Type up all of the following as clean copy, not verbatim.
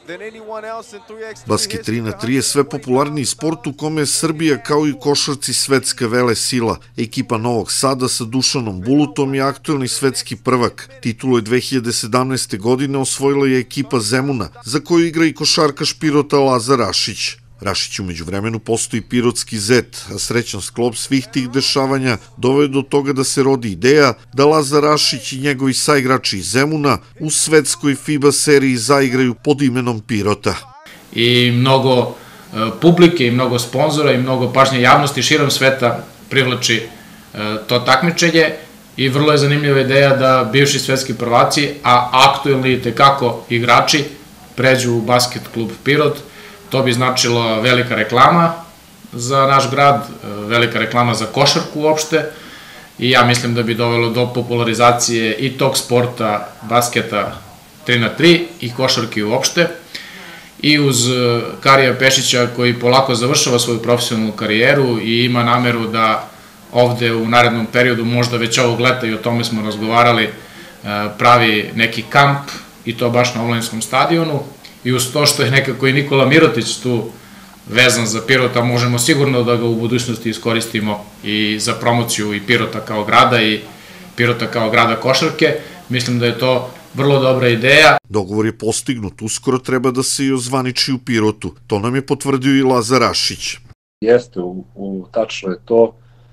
Basket 3x3 je sve popularniji sport u kome je Srbija kao i košarci svetska vele sila. Ekipa Novog Sada sa Dušanom Bulutom je aktuelni svetski prvak. Titulu je 2017. godine osvojila je ekipa Zemuna, za koju igra i košarkaš Pirota Lazar Rašić. Rašić umeđu vremenu postoji pirotski zet, a srećan sklop svih tih dešavanja doveo do toga da se rodi ideja da Lazar Rašić i njegovi saigrači iz Zemuna u svetskoj FIBA seriji zaigraju pod imenom Pirota. I mnogo publike, i mnogo sponzora, i mnogo pažnje javnosti širom sveta privlači to takmičenje i vrlo je zanimljiva ideja da bivši svetski prvaci, a aktuelni tekako igrači, pređu u basket klub Pirot. To bi značilo velika reklama za naš grad, velika reklama za košarku uopšte i ja mislim da bi dovelo do popularizacije i tog sporta, basketa 3x3 i košarke uopšte. I uz Karija Pešića koji polako završava svoju profesionalnu karijeru i ima nameru da ovde u narednom periodu, možda već ovog leta, i o tome smo razgovarali, pravi neki kamp i to baš na omladinskom stadionu. I uz to što je nekako i Nikola Mirotić tu vezan za Pirota, možemo sigurno da ga u budućnosti iskoristimo i za promociju i Pirota kao grada i Pirota kao grada košarke. Mislim da je to vrlo dobra ideja. Dogovor je postignut, uskoro treba da se i ozvaniči u Pirotu. To nam je potvrdio i Lazar Rašić. Jeste, tačno je to.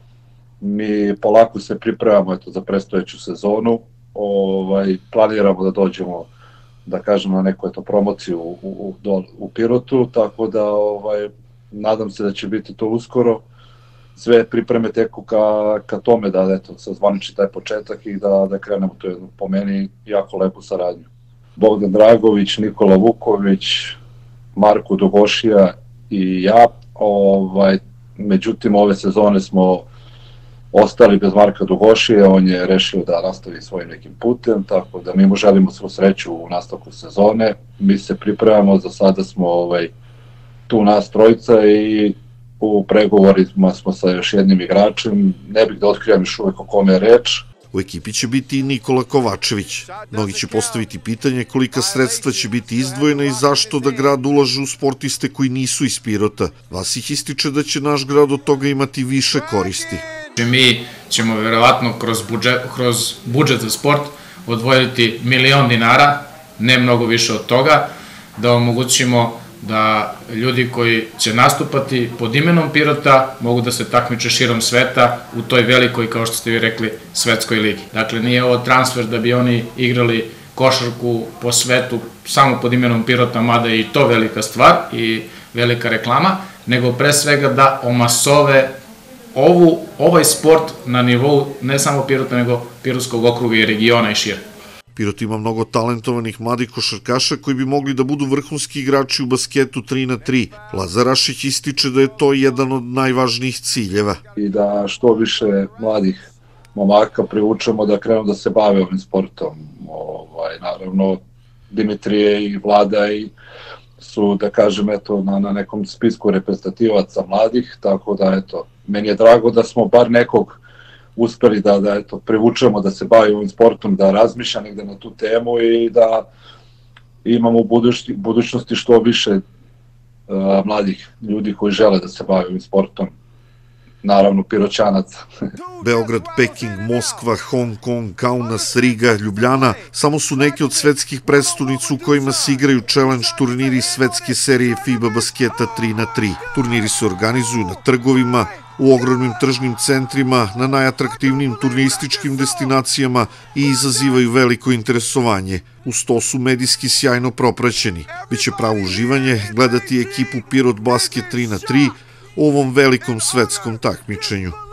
Mi polako se pripremamo za predstojeću sezonu. Planiramo da dođemo, da kažem, na neku promociju u Pirotu, tako da nadam se da će biti to uskoro. Sve pripreme teku ka tome da se zvaniči taj početak i da krenemo tu jednu, po meni, jako lepu saradnju. Bogdan Dragović, Nikola Vuković, Marko Dugošija i ja. Međutim, ove sezone smo ostali bez Marka Dugošije, on je rešio da nastavi svojim nekim putem, tako da mi mu želimo svu sreću u nastavku sezone. Mi se pripremamo, za sada smo tu nas trojica i u pregovorima smo sa još jednim igračem. Ne bih da otkrivam još uvek o kome je reč. U ekipi će biti i Nikola Kovačević. Mnogi će postaviti pitanje kolika sredstva će biti izdvojena i zašto da grad ulaže u sportiste koji nisu iz Pirota. Vasić ističe da će naš grad od toga imati više koristi. Mi ćemo verovatno kroz budžet za sport odvojiti 1.000.000 dinara, ne mnogo više od toga, da omogućimo da ljudi koji će nastupati pod imenom Pirota mogu da se takmiče širom sveta u toj velikoj, kao što ste vi rekli, svetskoj ligi. Dakle, nije ovo transfer da bi oni igrali košarku po svetu samo pod imenom Pirota, mada je i to velika stvar i velika reklama, nego pre svega da omasove ovaj sport na nivou ne samo Pirota, nego Pirotskog okruga i regiona i šire. Pirot ima mnogo talentovanih mladih košarkaša koji bi mogli da budu vrhunski igrači u basketu 3x3. Lazar Rašić ističe da je to jedan od najvažnijih ciljeva. I da što više mladih momaka privučemo da krenu da se bave ovim sportom. Naravno, Dimitrije i Vlada su, da kažem, na nekom spisku reprezentativaca mladih, tako da, meni je drago da smo bar nekog uspeli da privučemo da se bavi ovim sportom, da razmišlja negde na tu temu i da imamo u budućnosti što više mladih ljudi koji žele da se bave ovim sportom. Naravno, Piroćanaca. Beograd, Peking, Moskva, Hong Kong, Kaunas, Riga, Ljubljana samo su neke od svetskih predstavnica u kojima se igraju challenge turniri svetske serije FIBA basketa 3x3. Turniri se organizuju na trgovima, u ogromnim tržnim centrima, na najatraktivnijim turističkim destinacijama i izazivaju veliko interesovanje. Uz to su medijski sjajno propraćeni. Biće pravo uživanje gledati ekipu Pirot Basket 3x3 u ovom velikom svetskom takmičenju.